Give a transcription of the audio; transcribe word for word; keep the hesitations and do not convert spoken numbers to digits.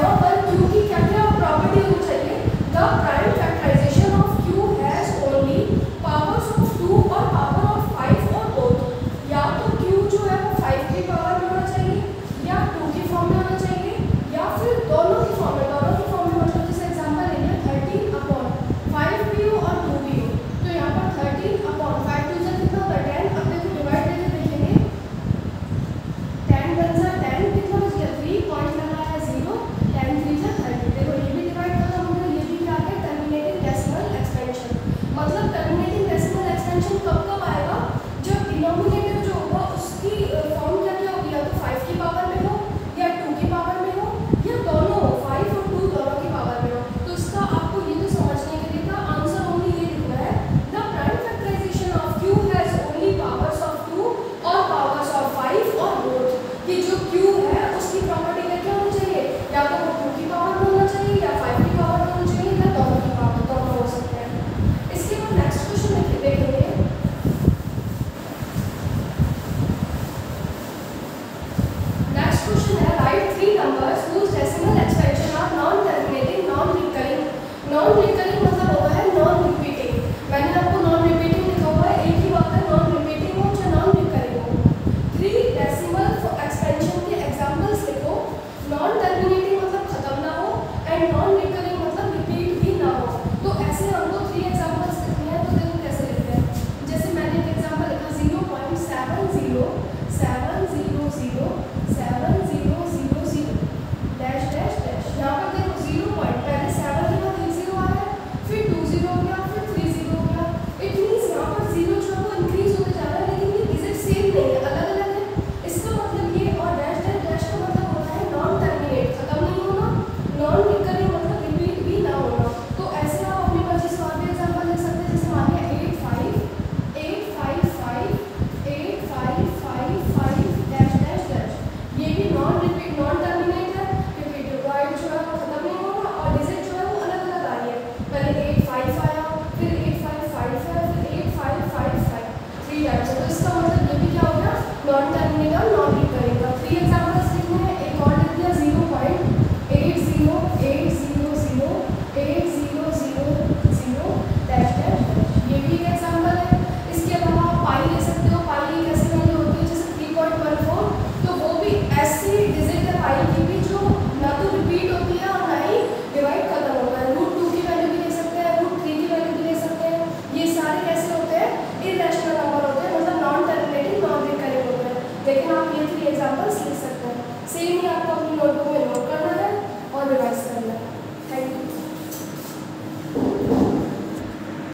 यहाँ पर क्यू की क्या क्या प्रॉपर्टी होनी चाहिए, the prime factorization of Q has only powers of two और पावर ऑफ फाइव और बोथ। या तो क्यू जो है वो फाइव की पावर में होना चाहिए या टू की फॉर्म में होना चाहिए या फिर दोनों की फॉर्म में। दोनों की फॉर्म में मतलब जैसे एग्जाम्पल ले लिया थर्टीन अपॉन फाइव पी हो और टू पी हो, तो यहाँ पर थर्टीन अपॉन फाइव टू से कितना होगा टेन। अब देखो डिवाइड करके देखेंगे, टेन वन सा टेन, कितना बच गया थ्री, पॉइंट लगाया जीरो, टेन थ्री सा थर्टी। देखो ये भी डिवाइड खत्म हो गया, ये भी क्या है टर्मिनेटिंग डेसिमल एक्सपेंशन। मतलब टर्मिनेटिंग डेसिमल एक्सपेंशन कब कब आएगा, जब डिनोमिनेटर जो होगा उसकी फॉर्म क्या क्या होगी, या तो फाइव की पावर में हो या टू की पावर में हो या दोनों हो, फाइव और टू दोनों की पावर में हो। तो इसका आपको ये तो समझने के लिए का आंसर ओनली ये लिखना है, the prime factorization of Q has only powers of two और पावर्स ऑफ फाइव और बोथ। कि जो क्यू है उसकी प्रॉपर्टी में क्या होनी चाहिए, या तो वो टू की पावर में होना चाहिए या फाइव की पावर में होना चाहिए या दोनों की पावर, दोनों हो सकते हैं। इसके बाद नेक्स्ट क्वेश्चन देखेंगे। नेक्स्ट क्वेश्चन है write three numbers whose decimal expansion are non terminating non recurring। non recurring मतलब होता है non repeating। मैंने आपको non repeating लिखा हुआ है, एक ही बात है non repeating हो चाहे non recurring हो। थ्री डेसिमल एक्सपेंशन के एग्जांपल्स लिखो। non terminating मतलब खत्म ना हो एंड non recurring मतलब रिपीट भी ना हो। तो ऐसे हमको थ्री एग्जांपल्स लिखने हैं, तो देखो कैसे लिखते हैं। जैसे मैंने एक एग्जांपल लिखा zero point seven zero seven zero zero seven zero zero zero dash dash dash. यहाँ पर देखो जीरो पॉइंट पहले सेवन के बाद एक जीरो आया, फिर टू जीरो हो गया, फिर थ्री जीरो हो गया। इट मीन्स यहाँ पर जीरो जो है वो इंक्रीज होते जा रहा है, लेकिन ये डिजिट सेम नहीं है, अलग अलग है। इसका मतलब ये, और डैश डैश डैश का मतलब होता है नॉन टर्मिनेट, खत्म नहीं होना, नॉन रिकरिंग मतलब रिपीट भी ना होना। तो ऐसे आप अपनी मर्जी से और भी एग्जाम्पल लिख सकते हैं। जैसे मान लिया eight five eight five five eight five five five dash dash dash. ये भी नॉन रिपीट नॉन टर्मिनेट है, क्योंकि डिवाइड जो है वो खत्म नहीं होगा और डिजिट जो है वो अलग अलग आ रही है। पहले एट फाइव आया, फिर एट फाइव फाइव है, फिर eight five five five, three times. तो इसका मतलब ये भी क्या हो गया नॉन टर्मिनेट और नॉन रिकरिंग का। थ्री एग्जाम्पल्स लिखने हैं, एक और लिख दिया zero point eight zero eight zero zero eight zero zero zero dash dash dash. ये भी एक एग्जाम्पल है। इसके अलावा आप पाई ले सकते हो। पाई एक ऐसी वैल्यू होती है जैसे थ्री पॉइंट वन फोर, तो वो भी ऐसी डिजिट है पाई की भी जो ना तो रिपीट होती है और ना ही डिवाइड खत्म होता है। रूट टू की वैल्यू भी ले सकते हैं, रूट थ्री की वैल्यू भी ले सकते हैं। ये सारे कैसे होते हैं, इरेशनल नंबर होते हैं, मतलब नॉन टर्मिनेटिंग नॉन रिकरिंग होते हैं। लेकिन आप ये थ्री एग्जाम्पल्स लिख सकते हैं। सेम ही आपको अपनी नोटबुक में नोट करना है और रिवाइज करना है।